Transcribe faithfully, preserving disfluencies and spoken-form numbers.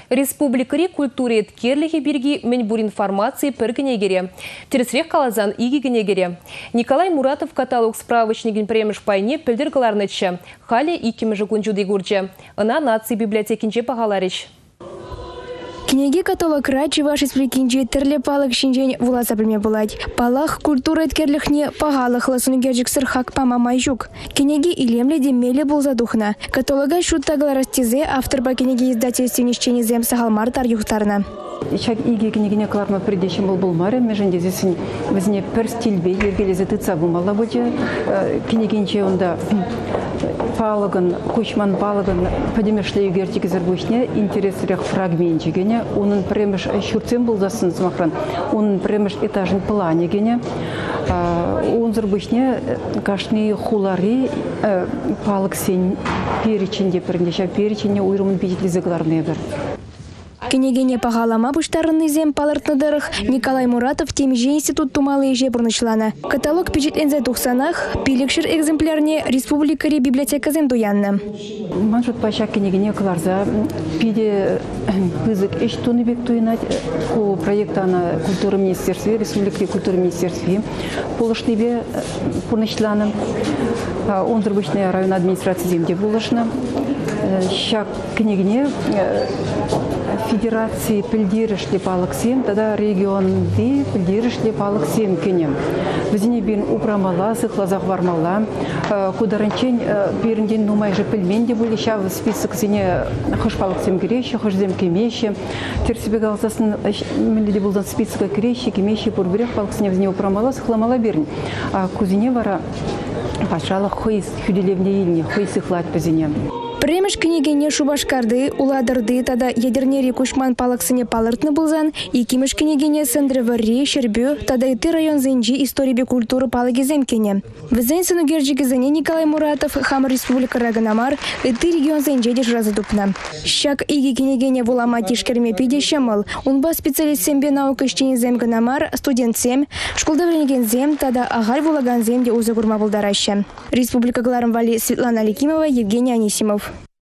Республикари культуре еткерлігі бірге мен бұр информации піргінегере. Тересірек қалазан игігінегере. Николай Муратов каталог справочнигін премеш пайне пілдіргаларнычы. Халі икімі жүгін жүді көрже. Она нации библиотекінже бағаларыш. Книги каталог рачи ваш республикинче тірлі палық шинжен вуласа білме болады. Палық культура еткерліхне пағалық ласунугержік сырхак памамай жүк. Книги илемлі демелі бұл задухна. Каталога шуттағылар растезе автор ба книги издательственничтені зем сағалмар тар юхтарна. Чак иге книгине кларма предещем был булмаре, меженде здесь возне пер стильбе, ергелезе тыца бумала будет. Книгинче онда палаган, кучман палаган, подемешле югертики зарбушне, интересрех фрагментигене, он премеш щурцем был засын смахран, он премеш этажен плане гене, он зарбушне кашни хулари палак сень переченде пернеша переченде уйрумын пидетли загларные бер. Кенегене пағалама бұштарынны зем палыртныдырық Николай Муратов темеже институт тумалы еже бұрнышлана. Каталог печетлензе тұқсанақ, пилікшір экземплярне республикари библиотека зем дуянны. Маншут пача кенегене кларза пиде пызык эш туны бек туйнать ко проекта на культуры министерстве, республики культуры министерстве. Полышныбе пурнышланым. Он зарбычный район администрации земде булышны. Щак книгне федерации пильдирышли палаксем, тогда регион ди пильдирышли палаксем кенем. Везде бин упрамала, сыхлазах вармала, кударанчень перендин нумай же пельменди были, ща в список зине хош палаксем грещи, хош зем кемещи. Теперь себе галзасын милиди был список грещи, кемещи, пурбрех палаксем везде упрамала, сыхламала бернь. А кузине вара пашала хойс хюделевне ильне, хойс сыхлать по зине. Премеш книгене шубашкарды, уладырды, тада ядернери кушман палаксыне палыртны булзан, и кимеш книгене сэндревари, шербю, тада иты район зенджи истории культуры палаги земкене. В зенсену герджиге зене Николай Муратов, хам республика Раганамар, иты регион зенджи держразы дупна. Щак иги книгене вулама тишкерме пиде щемыл, унба специалист сембе наука ищени зем Ганамар, студент сем, школда вренеген зем, тада агаль вулаган земде узы гурма булдараща. Республика Гларам Вали Светлана Ликимова, Евгений Анисимов.